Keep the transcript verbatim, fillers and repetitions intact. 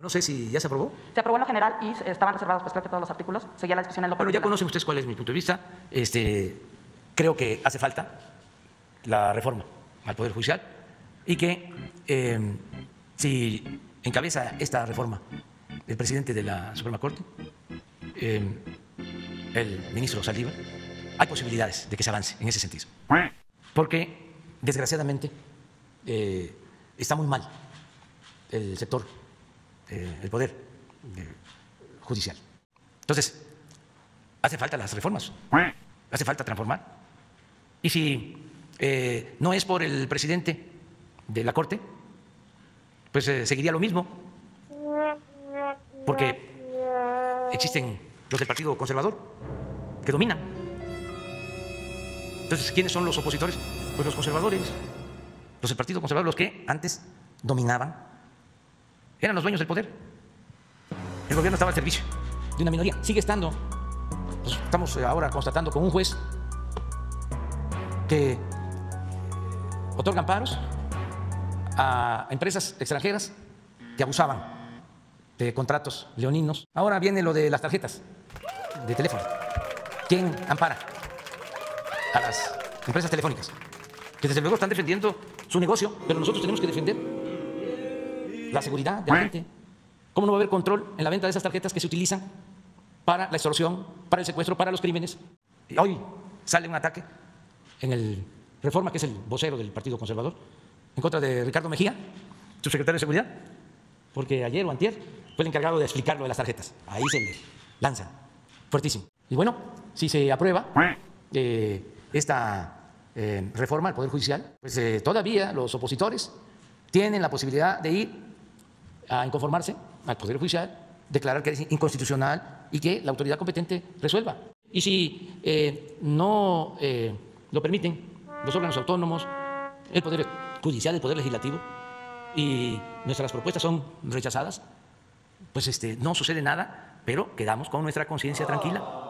No sé si ya se aprobó. Se aprobó en lo general y estaban reservados pues, creo que todos los artículos. Seguía la discusión en lo Bueno, ya particular. conocen ustedes cuál es mi punto de vista. Este, creo que hace falta la reforma al Poder Judicial y que eh, si encabeza esta reforma el presidente de la Suprema Corte, eh, el ministro Saldívar, hay posibilidades de que se avance en ese sentido. Porque, desgraciadamente, eh, está muy mal el sector, eh, el Poder eh, Judicial. Entonces, hace falta las reformas, hace falta transformar. Y si eh, no es por el presidente de la Corte, pues eh, seguiría lo mismo, porque existen los del Partido Conservador que dominan. Entonces, ¿quiénes son los opositores? Pues los conservadores, los del Partido Conservador, los que antes dominaban, eran los dueños del poder. El gobierno estaba al servicio de una minoría, sigue estando. Pues estamos ahora constatando con un juez que otorga amparos a empresas extranjeras que abusaban de contratos leoninos. Ahora viene lo de las tarjetas de teléfono. ¿Quién ampara a las empresas telefónicas? Que desde luego están defendiendo su negocio, pero nosotros tenemos que defender la seguridad de la gente. ¿Cómo no va a haber control en la venta de esas tarjetas que se utilizan para la extorsión, para el secuestro, para los crímenes? Y hoy sale un ataque en el Reforma, que es el vocero del Partido Conservador, en contra de Ricardo Mejía, subsecretario de Seguridad, porque ayer o antier fue el encargado de explicar lo de las tarjetas. Ahí se le lanzan fuertísimo. Y bueno, si se aprueba eh, esta eh, reforma al Poder Judicial, pues eh, todavía los opositores tienen la posibilidad de ir a inconformarse al Poder Judicial, declarar que es inconstitucional y que la autoridad competente resuelva. Y si eh, no eh, lo permiten los órganos autónomos, el Poder Judicial, el Poder Legislativo, y nuestras propuestas son rechazadas, pues este, no sucede nada, pero quedamos con nuestra conciencia tranquila.